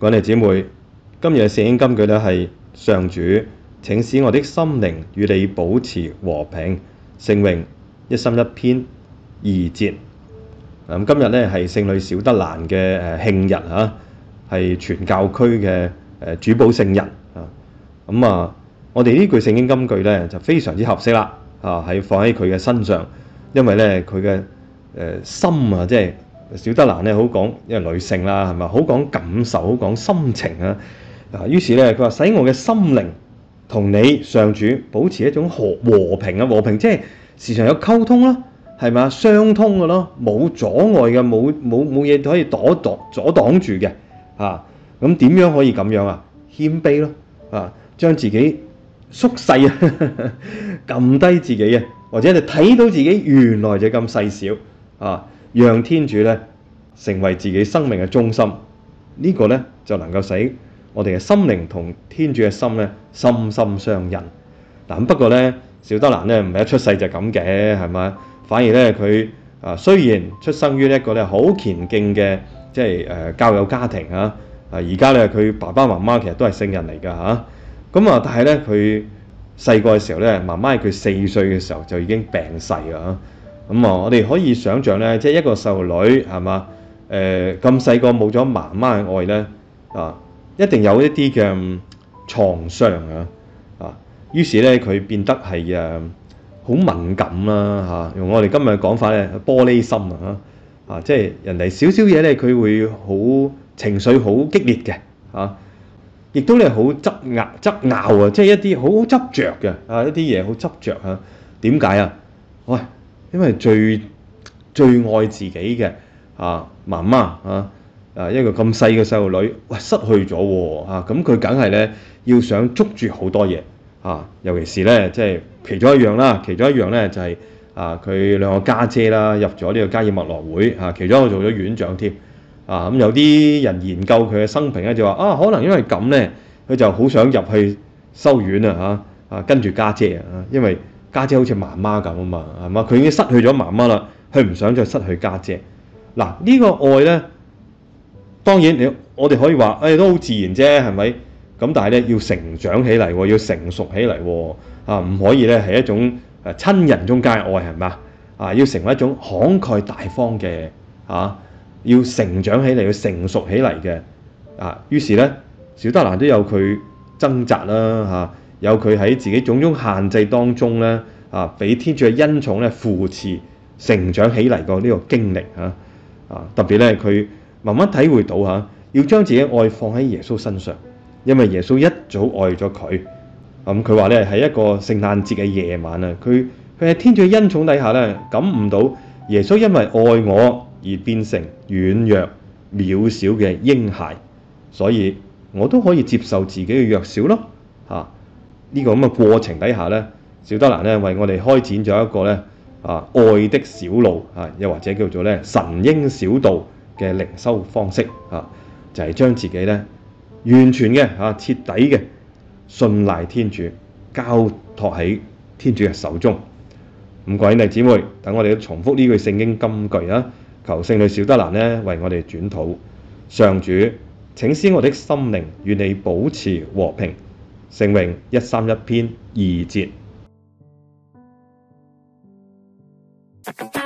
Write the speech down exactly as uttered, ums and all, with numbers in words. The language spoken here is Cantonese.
各位姊妹，今日嘅聖經金句咧係上主，請使我的心靈與你保持和平。聖詠一三一篇二節。咁今日咧係聖女小德蘭嘅誒慶日嚇，係全教區嘅誒主保聖日啊。咁啊，我哋呢句聖經金句咧就非常之合適啦啊，係放喺佢嘅身上，因為咧佢嘅誒心啊，即係小德蘭咧好講，因為女性啦係咪，好講感受，好講心情啊。啊，於是咧佢話使我嘅心靈同你上主保持一種和和平啊，和平即係時常有溝通啦，係咪啊？相通嘅咯，冇阻礙嘅，冇冇冇嘢可以躲躲阻擋住嘅啊。咁點樣可以咁樣啊？謙卑咯啊，將自己縮細啊，撳低自己啊，或者你睇到自己原來就咁細小啊，讓天主咧成為自己生命嘅中心，呢、這個咧就能夠使我哋嘅心靈同天主嘅心咧心心相印。嗱，不過咧小德蘭咧唔係一出世就咁嘅，係咪？反而咧佢啊雖然出生於一個咧好虔敬嘅即係誒教友家庭啊，啊而家咧佢爸爸媽媽其實都係聖人嚟㗎嚇。咁啊，但係咧佢細個嘅時候咧，媽媽喺佢四歲嘅時候就已經病逝㗎嚇。咁啊，我哋可以想像咧，即係一個細路女係嘛？誒咁細個冇咗媽媽嘅愛咧啊！一定有一啲嘅創傷啊！啊，於是咧佢變得係誒好敏感啦嚇。用我哋今日嘅講法咧，玻璃心啊啊！即係人哋少少嘢咧，佢會好情緒好激烈嘅嚇，亦都咧好執拗執拗啊！即係一啲好執着嘅啊，一啲嘢好執着嚇。點解啊？喂，因為最最愛自己嘅啊媽媽啊！啊，一個咁細嘅細路女，喂，失去咗喎嚇，咁佢梗係咧要想捉住好多嘢啊，尤其是咧即係其中一樣啦，其中一樣咧就係、是、啊佢兩個家姐啦入咗呢個加爾默羅會啊，其中一個做咗院長添啊，咁有啲人研究佢嘅生平咧就話啊，可能因為咁咧，佢就好想入去修院啊嚇啊，跟住家姐啊，因為家姐好似媽媽咁啊嘛，係嘛？佢已經失去咗媽媽啦，佢唔想再失去家姐。嗱、啊，呢、這個愛咧。當然你我哋可以話，誒、哎、都好自然啫，係咪？咁但係咧要成長起嚟喎，要成熟起嚟喎，啊唔可以咧係一種誒親人中間嘅愛係嘛？啊要成為一種慷慨大方嘅啊，要成長起嚟，要成熟起嚟嘅啊。於是咧，小德蘭都有佢掙扎啦，嚇、啊、有佢喺自己種種限制當中咧啊，俾天主嘅恩寵咧扶持成長起嚟個呢個經歷嚇啊，特別咧佢。慢慢體會到嚇，要將自己愛放喺耶穌身上，因為耶穌一早愛咗佢。咁佢話咧喺一個聖誕節嘅夜晚啊，佢佢喺天主嘅恩寵底下咧，感悟到耶穌因為愛我而變成軟弱渺小嘅嬰孩，所以我都可以接受自己嘅弱小咯。嚇、啊，呢、這個咁嘅過程底下咧，小德蘭咧為我哋開展咗一個咧啊愛的小路啊，又或者叫做咧神嬰小道嘅靈修方式啊，就係、是、將自己咧完全嘅啊徹底嘅信賴天主，交託喺天主嘅手中。咁各位弟兄姊妹，等我哋重複呢句聖經金句啊，求聖女小德蘭咧為我哋轉禱。上主，請使我的心靈與你保持和平。聖詠一三一篇二節。